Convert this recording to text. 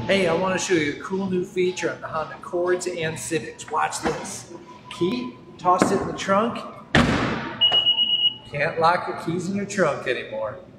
Hey, I want to show you a cool new feature on the Honda Accords and Civics. Watch this. Key, tossed it in the trunk. Can't lock your keys in your trunk anymore.